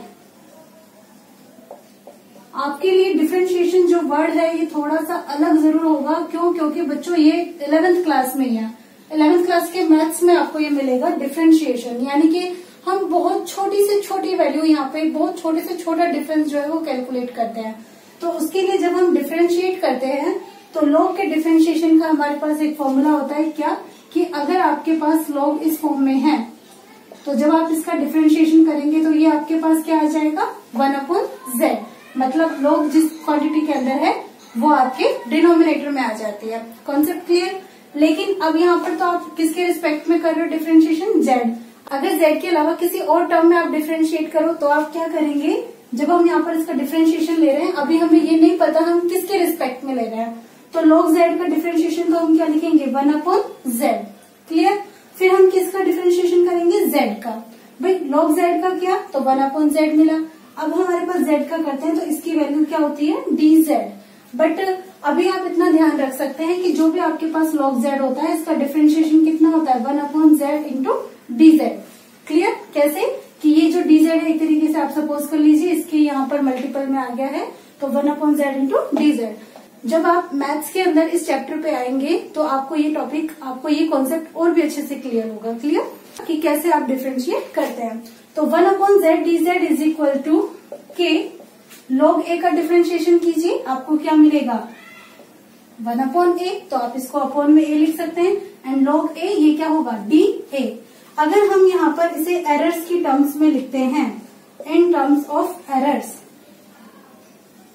आपके लिए डिफरेंशिएशन जो वर्ड है ये थोड़ा सा अलग जरूर होगा। क्यों, क्योंकि बच्चों ये इलेवेंथ क्लास में ही है। इलेवेंथ क्लास के मैथ्स में आपको ये मिलेगा डिफरेंशिएशन, यानी कि हम बहुत छोटी से छोटी वैल्यू, यहाँ पे बहुत छोटे से छोटा डिफरेंस जो है वो कैलकुलेट करते हैं। तो उसके लिए जब हम डिफरेंशिएट करते हैं तो लॉग के डिफरेंशिएशन का हमारे पास एक फॉर्मूला होता है क्या, कि अगर आपके पास लॉग इस फॉर्म में है तो जब आप इसका डिफरेंशिएशन करेंगे तो ये आपके पास क्या आ जाएगा, वन अपॉन जेड। मतलब लॉग जिस क्वांटिटी के अंदर है वो आपके डिनोमिनेटर में आ जाती है। Concept clear. लेकिन अब यहाँ पर तो आप किसके रिस्पेक्ट में कर रहे हो डिफरेंशिएशन, जेड। अगर जेड के अलावा किसी और टर्म में आप डिफरेंशिएट करो तो आप क्या करेंगे, जब हम यहाँ पर इसका डिफरेंशिएशन ले रहे हैं, अभी हमें ये नहीं पता हम किसके रिस्पेक्ट में ले रहे हैं, तो लॉग जेड का डिफरेंशिएशन को हम क्या लिखेंगे, वन अपॉन जेड। क्लियर। फिर हम किसका डिफरेंशिएशन करेंगे, जेड का। भाई लॉग जेड का क्या, तो वन अपॉन जेड मिला। अब हमारे पास जेड का करते हैं तो इसकी वैल्यू क्या होती है, डी जेड। बट अभी आप इतना ध्यान रख सकते हैं कि जो भी आपके पास लॉग जेड होता है इसका डिफरेंशिएशन कितना होता है, one upon Z into D Z. Clear. कैसे, कि ये जो डी जेड है एक तरीके से आप सपोज कर लीजिए इसके यहाँ पर मल्टीपल में आ गया है, तो one upon Z into D Z. जब आप मैथ्स के अंदर इस चैप्टर पे आएंगे तो आपको ये टॉपिक, आपको ये कॉन्सेप्ट और भी अच्छे से क्लियर होगा। क्लियर, कि कैसे आप डिफरेंशिएट करते हैं। तो one upon Z D Z is equal to K, log A का डिफरेंशिएशन कीजिए, आपको क्या मिलेगा, वन अपॉन ए। तो आप इसको अपॉन में ए लिख सकते हैं, एंड लॉग ए ये क्या होगा, डी ए। अगर हम यहाँ पर इसे एरर्स की टर्म्स में लिखते हैं, in terms of errors,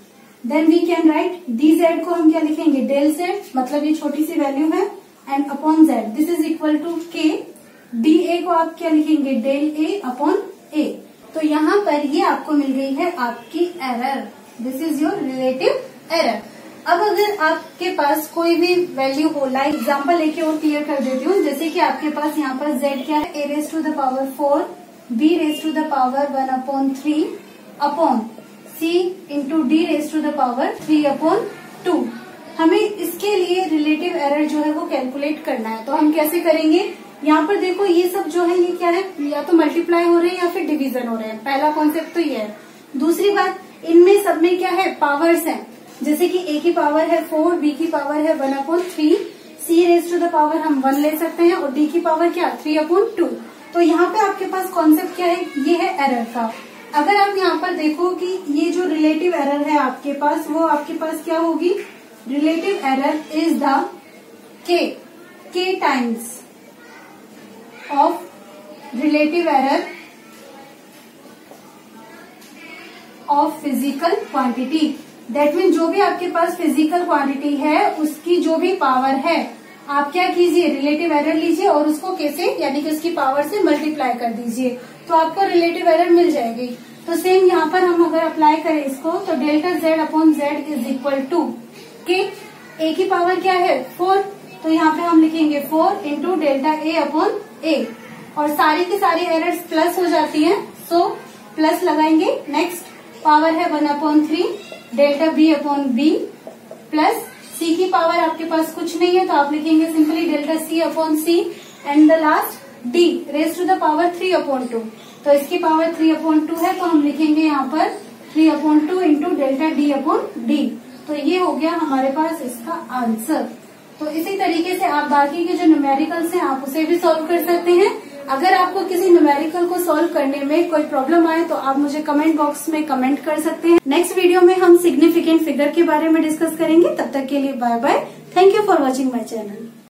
then we can write D Z को हम क्या लिखेंगे, डेल जेड, मतलब ये छोटी सी वैल्यू है, and upon Z this is equal to K. D A को आप क्या लिखेंगे, डेल ए अपॉन ए। तो यहाँ पर ये आपको मिल गई है आपकी error, this is your relative error. अब अगर आपके पास कोई भी वैल्यू हो, लाइक एग्जाम्पल लेके और क्लियर कर देती हूँ, जैसे कि आपके पास यहाँ पर z क्या है, a raise to the power four, b raise to the power one upon three upon c into D raise to the power three upon two. हमें इसके लिए रिलेटिव एरर जो है वो कैलकुलेट करना है। तो हम कैसे करेंगे, यहाँ पर देखो ये सब जो है ये क्या है, या तो मल्टीप्लाई हो रहे हैं या फिर डिवीजन हो रहे हैं। पहला कॉन्सेप्ट तो ये है। दूसरी बात, इनमें सब में क्या है, पावर्स हैं। जैसे कि a की पावर है फोर, b की पावर है one upon three, c raise to the power हम वन ले सकते हैं, और d की पावर क्या, थ्री अपॉन टू। तो यहाँ पे आपके पास कॉन्सेप्ट क्या है, ये है एरर का। अगर आप यहाँ पर देखो कि ये जो रिलेटिव एरर है आपके पास, वो आपके पास क्या होगी, relative error is the k, k times of relative error of physical quantity. That mean जो भी आपके पास फिजिकल क्वांटिटी है उसकी जो भी पावर है, आप क्या कीजिए, रिलेटिव एरर लीजिए और उसको कैसे, यानी कि उसकी पावर से मल्टीप्लाई कर दीजिए, तो आपको रिलेटिव एरर मिल जाएगी। तो सेम यहाँ पर हम अगर अप्लाई करें इसको, तो delta Z upon Z is equal to K, A की पावर क्या है, फोर, तो यहाँ पे हम लिखेंगे four into delta A upon A, और सारी की सारी एरर्स प्लस हो जाती हैं, सो प्लस लगाएंगे। नेक्स्ट पावर है one upon three delta B upon B, plus C की पावर आपके पास कुछ नहीं है तो आप लिखेंगे simply delta C upon C, and the last D raise to the power three upon two. तो इसकी पावर थ्री अपॉन टू है तो हम लिखेंगे यहाँ पर three upon two into delta D upon D. तो ये हो गया हमारे पास इसका आंसर। तो इसी तरीके से आप बाकी के जो न्यूमेरिकल्स हैं आप उसे भी सॉल्व कर सकते हैं। अगर आपको किसी न्यूमेरिकल को सॉल्व करने में कोई प्रॉब्लम आए तो आप मुझे कमेंट बॉक्स में कमेंट कर सकते हैं। नेक्स्ट वीडियो में हम सिग्निफिकेंट फिगर के बारे में डिस्कस करेंगे। तब तक के लिए bye bye. Thank you for watching my channel.